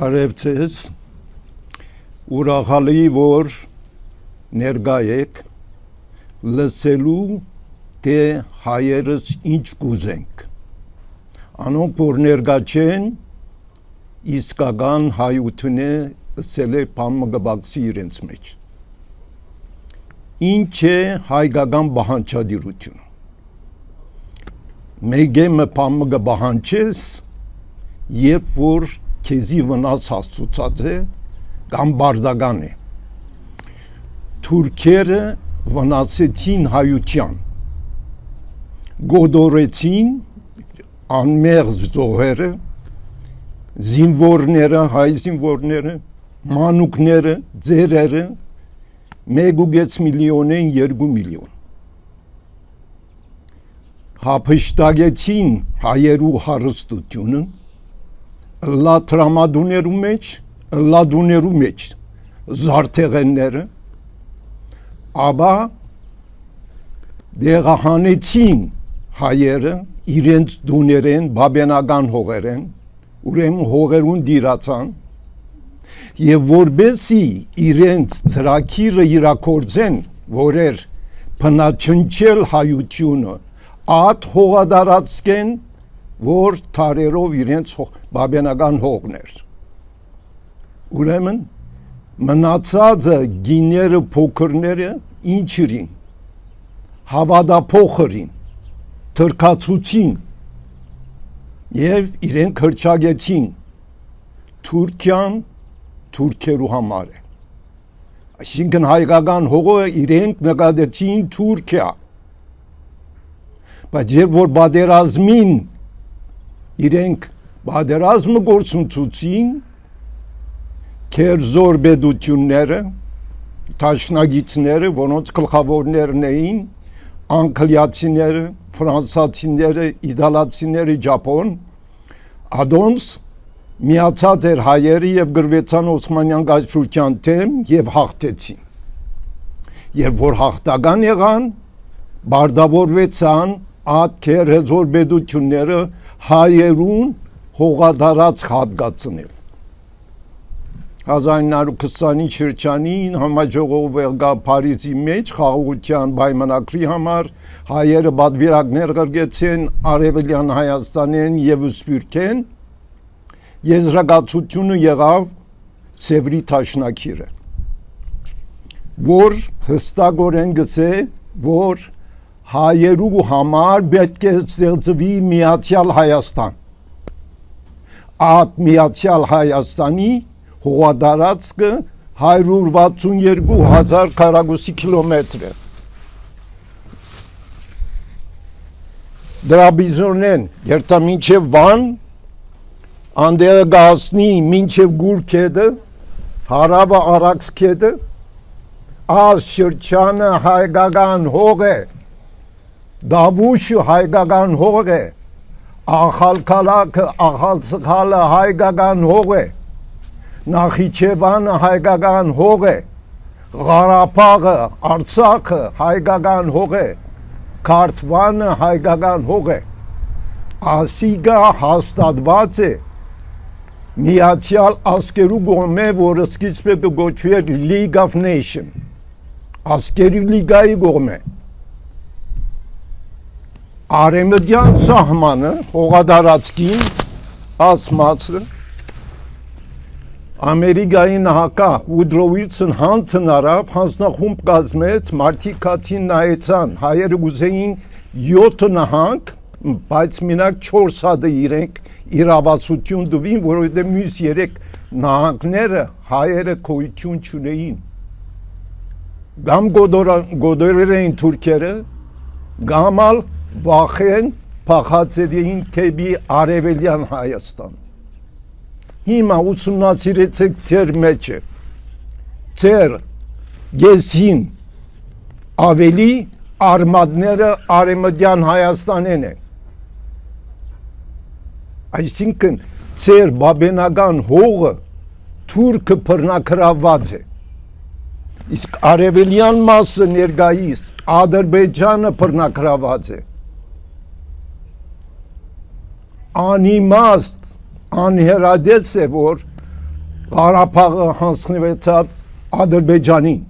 Բարևձեզ, ուրախալի որ ներկա եք լսելու թե հայերս ինչ կուզենք, անոնք որ ներկա չեն իսկական հայությունը ըսել է բամը գբակցի իրենց մեջ, ինչ է հայկական բանջարությունը, մեգեմը բամը գբանջես երբ որ քեզի վնաս հասցուցած է կամ բարդական է թուրքերը վնասեցին հայության գոդորեցին անմեղ զոհերը զինվորները հայ զինվորները մանուկները ձերերը 1.5 միլիոնեն 2 միլիոն հափշտակեցին հայերու հարստությունը լա տրամադուներու մեջ զարթեղենները ապա դեղահանեցին հայերը իրենց դուներեն բաբենական հողերեն ուրեմն հողերուն դիրացան եւ որբեսի իրենց ծրագիրը իրակորձեն որեր փնաչնչել հայությունը ատ հողադարածքեն որ թարերով իրենց բաբենական հողներ ուրեմն մնացածը գիները փոքրները ինչրին հավատափոխրին թրքացուցին եւ իրենք հրճագեցին Թուրքիան թուրքերու համար է այսինքն հայկական հողը իրենք նկատեցին Թուրքիա բայց երբ որ բادرազմին իրենք բادرազմը գործունեություն քերզոր բեդությունները տաշնագիցները որոնց գլխավորներն էին անգլիացիները ֆրանսացիները իտալացիները Ճապոն ադոնց միացած էր հայերը եւ գրվեցան Օսմանյան գայթրության թեմ եւ հաղթեցին եւ որ հաղթական եղան բարդավորվեցան աթքեր հզոր բեդությունները հայերուն հողադարած հատկացնել 1920-ի շրջանին համաժողով եղա Փարիզի մեջ խաղաղության պայմանագրի համար հայերը բادرվիրակներ գրգեցին արևելյան Հայաստանեն եւ Սփյուռքեն եզրակացությունը եղավ Սևրի Թաշնակիրը որ հստակորեն գսե որ հայերու համար պետք է ստեղծվի միացյալ Հայաստան այդ միացյալ Հայաստանի հողադարածքը 162,000 քառակուսի կիլոմետր է դրա բիզոնեն երթա մինչև Վան անդերը գասնի մինչև Գուրքեդը հարավը Արաքսքեդը այս շրջանը հայկական հող է Դավուշը հայկական հող է Ախալքալակը Ախալցխալը հայկական հող է Նախիջևանը հայկական հող է Ղարաբաղը Արցախը հայկական հող է Քարթվանը հայկական հող է Ասիգա հաստատված է միացյալ ազգերու կողմէ որը սկիզբը կոչվեր League of Nations ազգերի լիգայի կողմէ Արեմդյան սահմանը հողադարածքին ասմացը Ամերիկայի նահանգ Ուդրո Վիլսոն Հանցն արավ հանձնախումբ կազմեց մարտիկացին նայեցան հայերը ուզեին 7 նահանգ բայց մենակ 4 հատը իրենք իրավացություն տվին որովհետև մյուս 3 նահանգները հայերը գոյություն չունեին գամ գոդորել էին թուրքերը գամալ վախեն փախածերին թեպի արևելյան Հայաստան հիմա ուսումնասիրեցեք ձեր մեջը ձեր գեսին ավելի արմատները արեմդյան Հայաստանեն են այսինքն ձեր բաբենական հողը թուրքը բռնակրաված է իսկ արևելյան մասը ներկայիս Ադրբեջանը բռնակրաված է անիմաստ անհերադեց է որ Ղարաբաղը հանձնվեցավ Ադրբեջանին,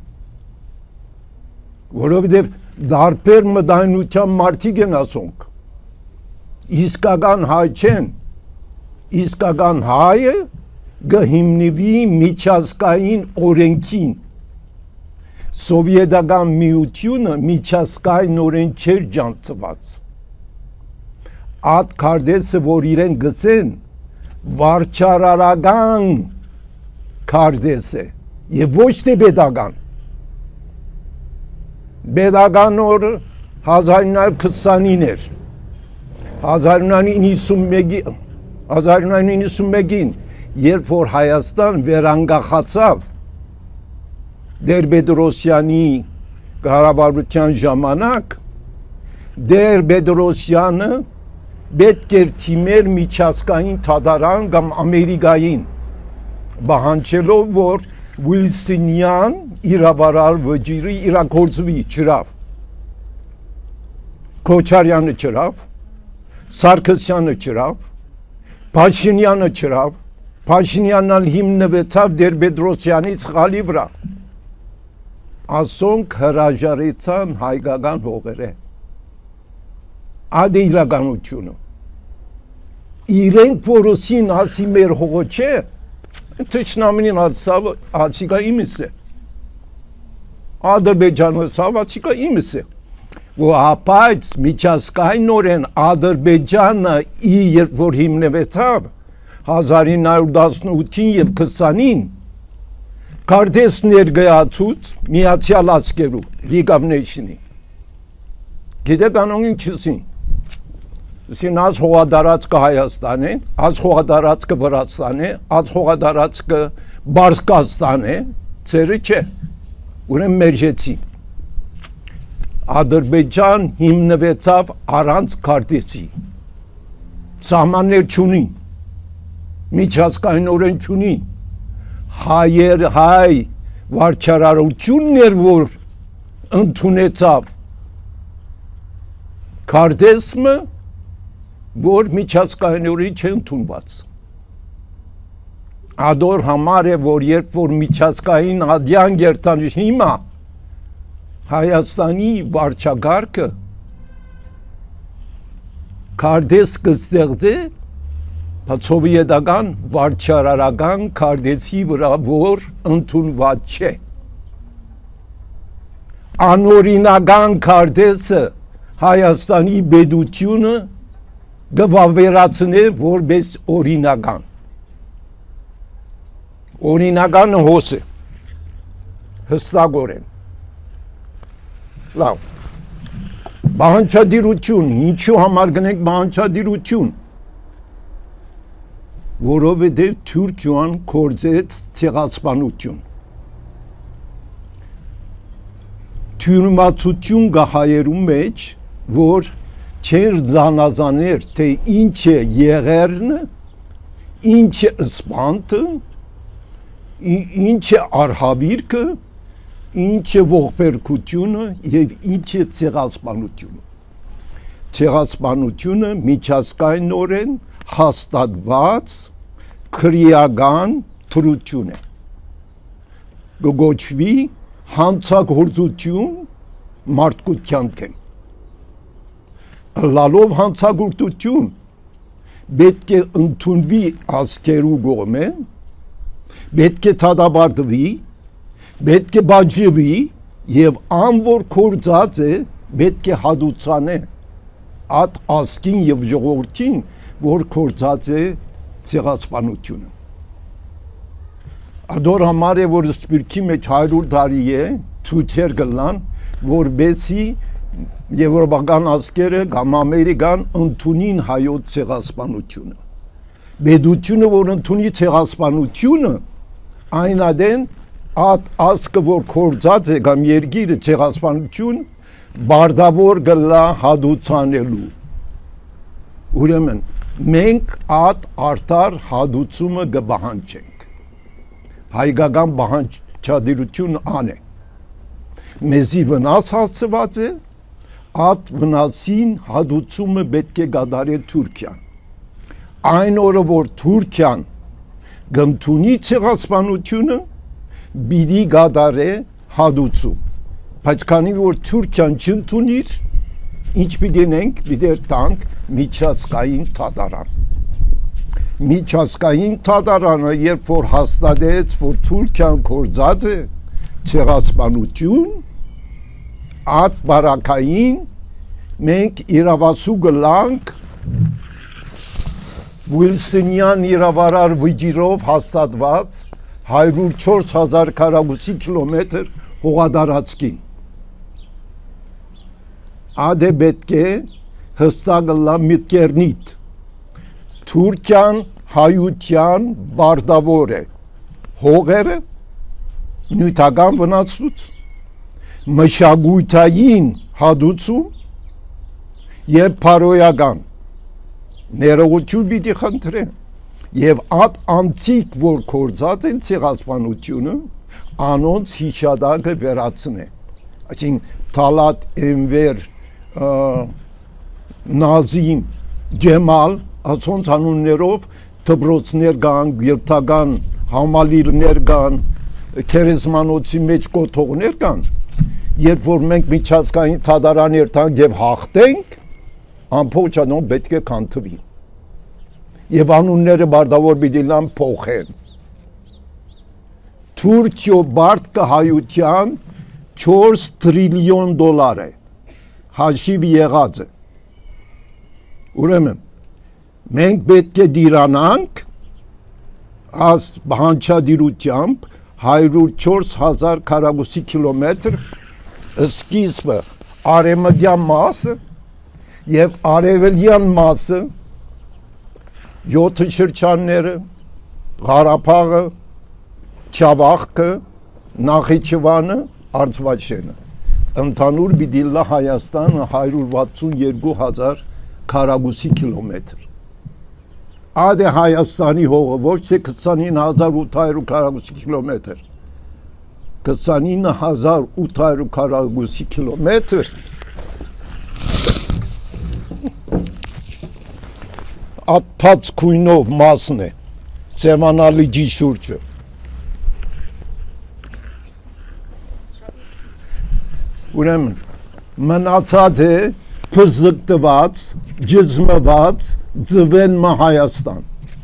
որովհետև դարբեր մտայնության մարդիկ են ասոնք, իսկական հայ չեն, իսկական հայը գհիմնվի միջազգային օրենքին, սովետական միությունը միջազգային օրեն չէր ջանցված, այդ քարտեզը, որ իրեն գծեն, վարչարարական քարտեզ է եւ ոչ թե pedagogan pedagogan օրը 1929 էր 1991-ին երբ որ Հայաստան վերանգախացավ Տեր-Պետրոսյանի կառավարության ժամանակ Տեր-Պետրոսյանը պետք էր թիմեր միջազգային թադարան կամ Ամերիկային բանջելով որ Վիլսոնյան իրավարար վճիրի իրագործվի չրավ Քոչարյանը չրավ Սարգսյանը չրավ Փաշինյանը չրավ Փաշինյանն հիմնվեցավ Տեր-Պետրոսյանից խալի վրա ասոնք հրաժարեցան հայկական հողերը Ադե իրականությունը իրենք որոսին ասի մեր հողը չէ թշնամին ասավ ացիկա իմս է Ադրբեջանը ասավ ացիկա իմս է ու ապայց միջազգայինորեն Ադրբեջանը երբ որ հիմնվեցավ 1918-ին եւ 20-ին քարտեզ ներկայացուց Միացյալ Աշխարհու League of Nations-ի գիտեք անոնին չսին Սին ազ հողադարածքը Հայաստան է, ազ հողադարածքը Վրաստան է, ազ հողադարածքը Բարսկաստան է, ծերը չէ, ուրեմն մերջեցի։ Ադրբեջան հիմնվեցավ առանց քարտեզի, սահմաններ չունին, միջազգայինորեն չունին, հայ վարչարարությունն էր, որ ընդունեցավ քարտեզը որ միջազգայինորեն չեն ընդունված ադոր համար է որ երբ որ միջազգային ադյան գերտան հիմա Հայաստանի վարչագահը քարտեզ կստեղծի սովետական վարչարարական քարտեզի վրա որ ընդունված չէ անօրինական քարտեզը Հայաստանի պետությունը գվավերացնե որպես օրինական օրինականը հոս է հստակորեն լավ բանջարդիրություն ինչու համար գնենք բանջարդիրություն որովհետև Թուրքիան կործեց ցեղասպանություն թյուրիմացություն գահայերու մեջ որ չեր զանազաներ թե ինչ է եղերնը ինչ է սպանտը ինչ է արհավիրքը ինչ է ողբերգությունը եւ ինչ է ցեղասպանությունը ցեղասպանությունը միջազգայինորեն հաստատված քրեական թրություն է գոչվի հանցագործություն մարդկության դեմ լալով հանցագործություն պետք է ընդունվի ազգերու կողմեն պետք է դադարեցվի պետք է բաժնվի եւ անոր կործած է պետք է հադուցանե այդ ազգին եւ ժողովրդին որ կործած է ցեղասպանությունը ադոր համար է որ սպիրկի մեջ 100 տարի է ցույցեր գլան որբեսի եվրոպական ազգերը կամ ամերիկան ընդունին հայոց ցեղասպանությունը բեդությունը որ ընդունի ցեղասպանությունը այն ադեն այդ ազգը որ կործած է կամ երկիրը ցեղասպանություն բարդավոր գլա հադուցանելու ուրեմն մենք այդ արտար հադուցումը կբահանջենք հայկական բանջարդիրություն անե մեզի վնաս հասցված է այդ վնասին հադուցումը պետք է կատարի Թուրքիան այն օրը որ Թուրքիան գնդունի ցեղասպանությունը բիդի գադարե հադուցում բայց քանի որ Թուրքիան չընդունիր ինչ պիտի նենք պիտի տանք միջազգային թադարան միջազգային թադարանը երբ որ հաստատեց որ Թուրքիան կորձած է ցեղասպանություն այդ բարակային մենք իրավասու գլանք Վիլսոնյան իրավարար վիճիրով հաստատված 104,000 քառակուսի կիլոմետր հողադարածքին ադե պետք է հստակ լա միտկերնիտ Թուրքիան հայության բարդավոր է հողերը նյութական վնասություն մշակութային հադուցում եւ փարոյական ներողություն պիտի խնդրեմ եւ այդ անցիկ որ կորձած են ցեղասպանությունը անոնց հիշադակը վերացնե այսինքն Թալատ Էնվեր Նազիմ Ջեմալ ասոնց անուններով դպրոցներ կան գերտական համալիրներ կան քերեզմանոցի մեջ կոթողներ կան երբ որ մենք միջազգային թադարան երթանք եւ հաղթենք ամբողջ անոն պետք է կանթվի եւ անունները բարդավոր պիտի լան փոխեն Թուրքիո բարդ հայության 4 տրիլիոն դոլար է հաշիվ եղած է ուրեմն մենք պետք է դիրանանք աս բանջարությամբ 104,000 քառակուսի կիլոմետր սկիզբը արևմտյան մասը եւ արևելյան մասը 7 շրջանները Ղարաբաղը Չավախքը Նախիջևանը Արցախը ընդհանուր բիդիլա Հայաստանը 162,000 քառակուսի կիլոմետր ադե Հայաստանի հողը ոչ թե 29,800 քառակուսի կիլոմետր 29,800 քառակուսի կիլոմետր ատփած քույնով մասն է Սեմանալիջի շուրջը ուրեմն մնացած է փզկտված ջզմված ձվեն Հայաստան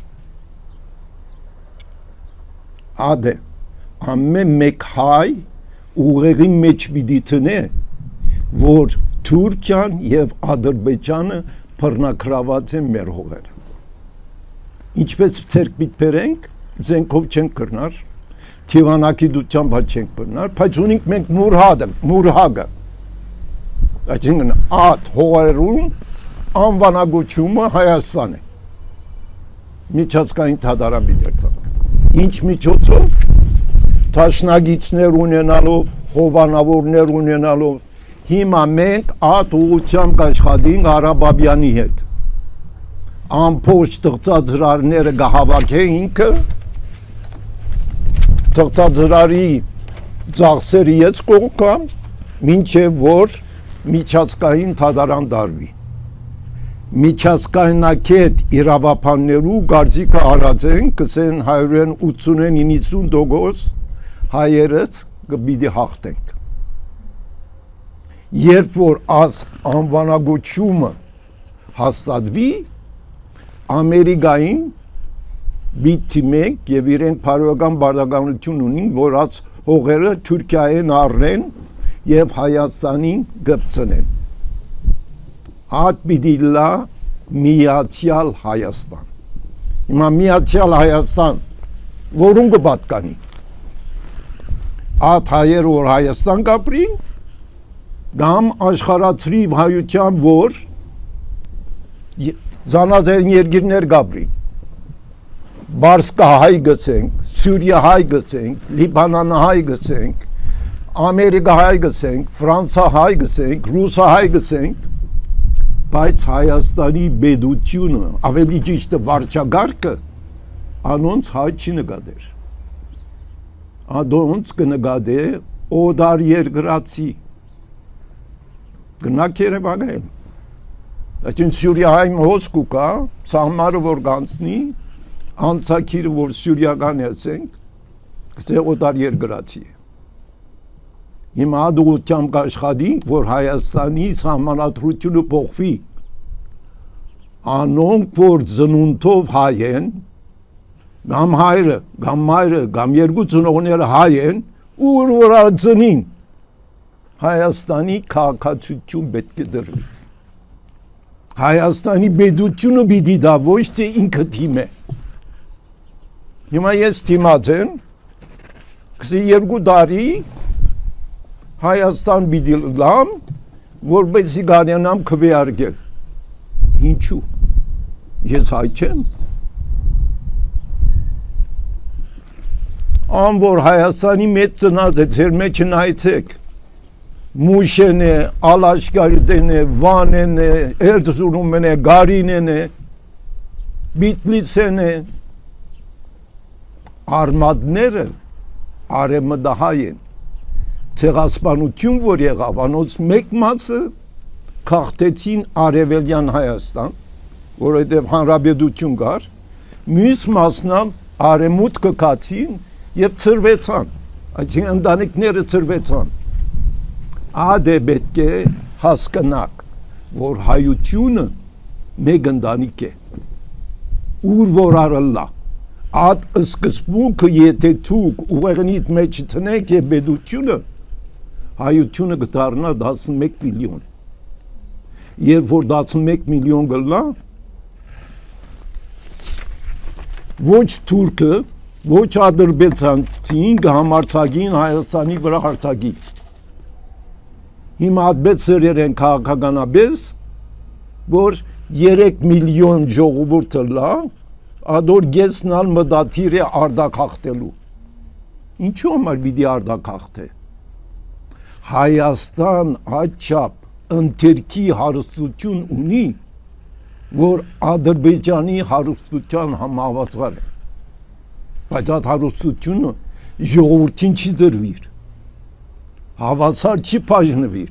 ադե ամեն մեկ հայ ուղեղի մեջ պիտի տնե որ Թուրքիան եւ Ադրբեջանը բռնակրաված են մեր հողերը ինչպես թերք պիտբերենք զենքով չենք կրնար թիվանակի դությամբ չենք կրնար բայց ունենք մենք մուրհագը այսինքն այդ հողերում անվանագոչումը Հայաստան է միջազգային թադարան պիտի ինչ միջոցով տաշնագիցներ ունենալով հովանավորներ ունենալով հիմա մենք այդ ուղղությամբ կաշխատենք Արաբաբյանի հետ ամբողջ տղծածրարները կհավաքե ինքը տղծածրարի ծախսերը ես կողքամ մինչև որ միջազգային թադարան դարվի միջազգայնակետ իրավապաններու գարձիկը արածեն կսեն 180-90% հայերս կպիտի հաղթենք երբ որ աս անվանագոչումը հաստատվի Ամերիկային բիթի մենք եւ իրենք բարոյական բարդականություն ունին որ աս հողերը Թուրքիային առնեն եւ Հայաստանին գծնեն Այդ պիտի լա միացյալ Հայաստան հիմա միացյալ Հայաստան որուն կպատկանի այդ հայեր որ Հայաստան կապրին կամ աշխարհացրի հայության որ զանազան երկիրներ կապրին Բարսկա հայ գցենք Սուրիա հայ գցենք Լիբանան հայ գցենք Ամերիկա հայ գցենք Ֆրանսա հայ գցենք Ռուսա հայ գցենք բայց Հայաստանի բեդությունը ավելի ճիշտ վարչագարկը անոնց հայ չի նկատեր Ադոնց կնկատե օդար երկրացի գնաք Երևան Այսինքն Սուրիայում հոսք կա, սահմանը որ գանցնի, անցակիրը, որ սյուրիական ասենք, գցե օտար երկրացի է։ Հիմա հաջողությամբ կաշխատենք, որ Հայաստանի սահմանադրությունը փոխվի։ Անոնք, որ ծնունդով հայ են, կամ հայրը, կամ մայրը, կամ երկու ծնողները հայ են, ուր որ արձնին, Հայաստանի քաղաքացիություն պետք է դրվի։ Հայաստանի պետությունը պիտի դա ոչ թե ինքը թիմե։ Հիմա ես թիմած եմ, 2 տարի Հայաստան պիտի լամ, որպեսզի կարողանամ քվեարկել։ Ինչու։ Ես հայ չեմ։ Ան որ Հայաստանի մեծ ծնած է, ձեր մեջ նայեցեք։ Մուշեն է, Ալաշկարիտեն է, Վանեն է, Էրզրումեն է, Գարինեն է, Բիթլիսեն է, արմատները արևմտահայ են, ցեղասպանություն որ եղավ, անոնց մեկ մասը քաղտեցին Արևելյան Հայաստան, որովհետև հանրապետություն կար, մյուս մասնալ արևմուտքը կացին եւ ծրվեցան, այսինքն ընտանիքները ծրվեցան։ Ադե պետք է հասկանաք, որ հայությունը մեկ ընտանիք է, ուր որ արըլլա, ատ սկզբունքը եթե թուկ ուղեղնիդ մեջ տնեք է պետությունը, հայությունը կդառնա 11 միլիոն, երբ որ 11 միլիոն գլա, ոչ թուրքը, ոչ ադրբեջանցին կհամարձակին Հայաստանի վրա հարձակի։ Հիմա այդպես սրեր են քաղաքականապես, որ 3 միլիոն ժողովուրդը լա, ադոր գեսնալ մտադիր է արդակախտելու։ Ինչու համար պիտի արդակախտե։ Հայաստան այդչափ ընթերքի հարստություն ունի, որ Ադրբեջանի հարստության համահավասար է։ Բայց այդ հարստությունը ժողովրդին չի դրվիր։ Հավասար չի բաժնվիր։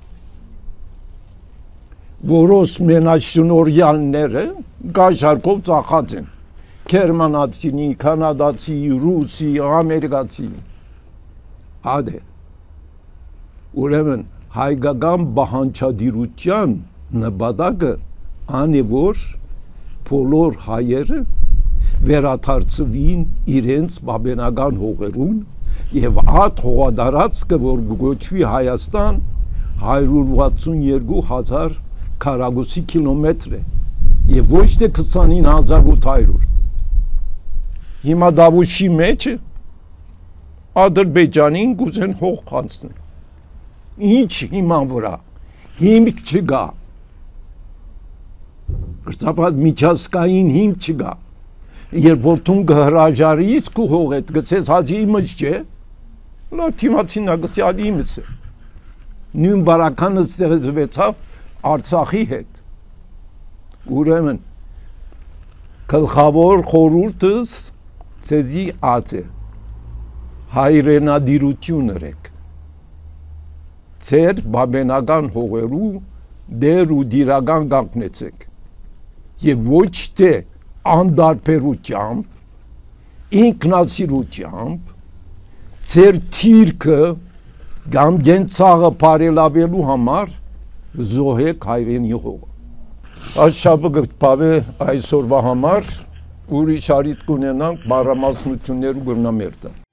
Որոշ մենաշնորհյալները գաշարկով ծախած են։ Գերմանացի, կանադացի, ռուսի, ամերիկացի։ Ադե։ Ուրեմն հայկական բանջարդիրության նպատակը անի որ բոլոր հայերը վերադարձվին իրենց բաբենական հողերուն եւ այդ հողադարձը որ գոչվի Հայաստան 162,000 քառակուսի կիլոմետր է եւ ոչ թե 29,800 հիմա Դավուշի մեջ Ադրբեջանին գուզեն հող կանցնել ինչ հիմա վրա հիմք չկա կրտապատ միջազգային հիմք չկա երբ որ տուն կհրաժարείς քու հողետ գցես հաջի իմս չէ լավ թիմացին ագսի ադի իմս է նույն բարականը ստեղծվեցավ Արցախի հետ ուրեմն գլխավոր խորհուրդս ցեզի ած է հայրենադիրություն ըրեք ցեր բաբենական հողերու դեր ու դիրական կանգնեցեք եւ ոչ թե անդարբերությամբ ինքնասիրությամբ ցեր թիրքը կամ գենցաղը բարելավելու համար զոհեք հայրենի հողը Աշապը գտպավե այսօրվա համար ուրիշ արիտ կունենանք մանրամասնություններ ու գրնամերտը